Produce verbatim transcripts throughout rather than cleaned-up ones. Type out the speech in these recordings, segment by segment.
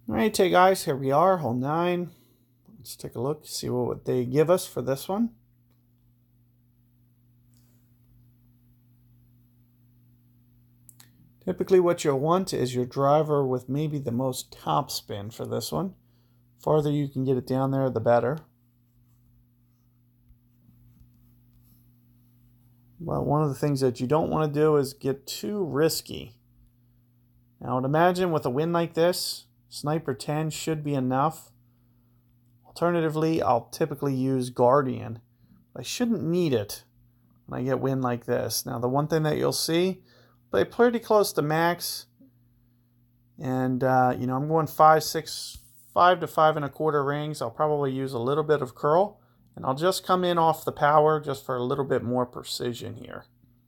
All right, hey guys, here we are, hole nine. Let's take a look, see what they give us for this one. Typically what you'll want is your driver with maybe the most top spin for this one. Farther you can get it down there, the better. Well, one of the things that you don't want to do is get too risky. Now, I would imagine with a wind like this, Sniper ten should be enough. Alternatively, I'll typically use Guardian. I shouldn't need it when I get wind like this. Now, the one thing that you'll see, play pretty close to max. And, uh, you know, I'm going five, six, five to five and a quarter rings. I'll probably use a little bit of curl. And I'll just come in off the power just for a little bit more precision here.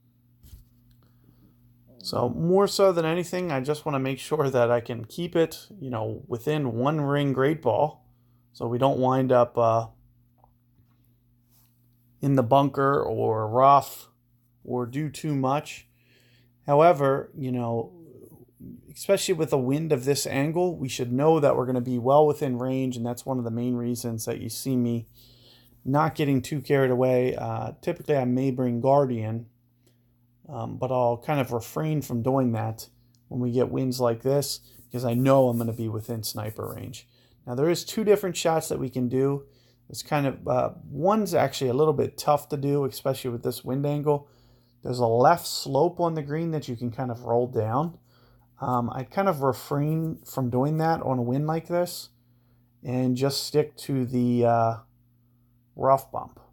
So more so than anything, I just want to make sure that I can keep it, you know, within one ring great ball, so we don't wind up uh, in the bunker or rough or do too much. However, you know, especially with a wind of this angle, we should know that we're going to be well within range, and that's one of the main reasons that you see me not getting too carried away. Uh, typically, I may bring Guardian. Um, but I'll kind of refrain from doing that when we get winds like this, because I know I'm going to be within sniper range. Now, there is two different shots that we can do. It's kind of, uh, one's actually a little bit tough to do, especially with this wind angle. There's a left slope on the green that you can kind of roll down. Um, I'd kind of refrain from doing that on a wind like this and just stick to the uh, rough bump.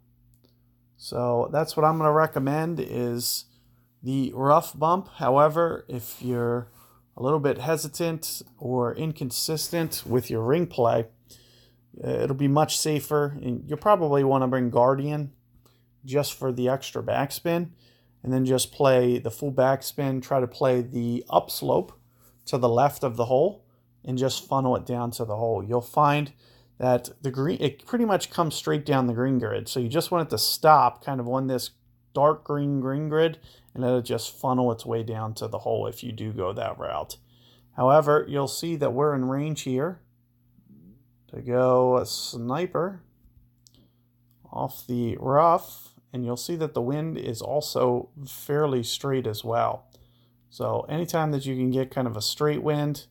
So that's what I'm going to recommend is the rough bump. However, if you're a little bit hesitant or inconsistent with your ring play, it'll be much safer. And you'll probably want to bring Guardian just for the extra backspin, and then just play the full backspin, try to play the upslope to the left of the hole, and just funnel it down to the hole. You'll find that the green, it pretty much comes straight down the green grid. So you just want it to stop kind of on this dark green green grid, and let it just funnel its way down to the hole if you do go that route. However, you'll see that we're in range here to go a sniper off the rough, and you'll see that the wind is also fairly straight as well. So anytime that you can get kind of a straight wind,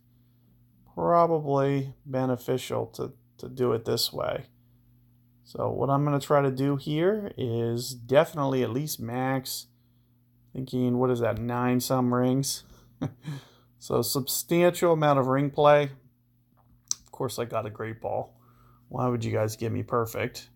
probably beneficial to, to do it this way. So what I'm going to try to do here is definitely at least max, thinking, what is that, nine some rings. So substantial amount of ring play. Of course, I got a great ball. Why would you guys give me perfect?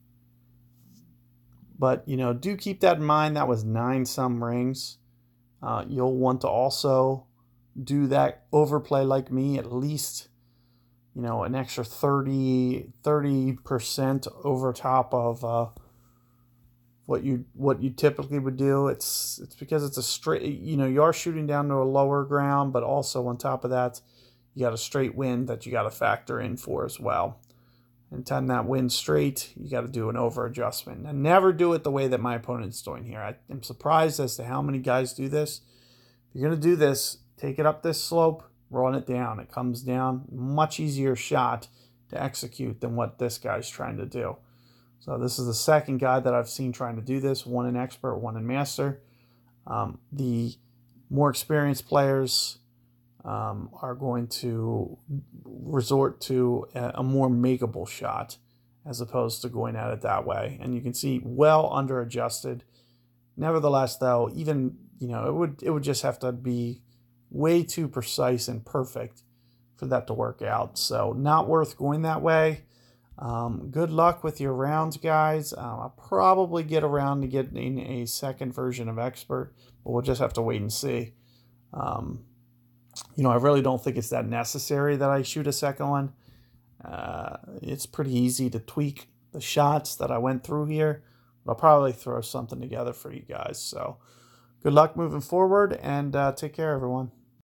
But, you know, do keep that in mind. That was nine some rings. Uh, you'll want to also do that overplay like me, at least, you know, an extra thirty percent over top of uh, what you what you typically would do. It's it's because it's a straight, you know, you are shooting down to a lower ground, but also on top of that, you got a straight wind that you got to factor in for as well. Anytime that wind's straight, you got to do an over adjustment. And never do it the way that my opponent's doing here. I am surprised as to how many guys do this. If you're going to do this, take it up this slope, run it down. It comes down, much easier shot to execute than what this guy's trying to do. So this is the second guy that I've seen trying to do this, one in expert, one in master. Um, the more experienced players um, are going to resort to a, a more makeable shot as opposed to going at it that way. And you can see well under adjusted. Nevertheless, though, even, you know, it would it would just have to be way too precise and perfect for that to work out. So not worth going that way. Um, good luck with your rounds, guys. Uh, I'll probably get around to getting a second version of Expert, but we'll just have to wait and see. Um, you know, I really don't think it's that necessary that I shoot a second one. Uh, it's pretty easy to tweak the shots that I went through here, but I'll probably throw something together for you guys. So good luck moving forward, and uh, take care, everyone.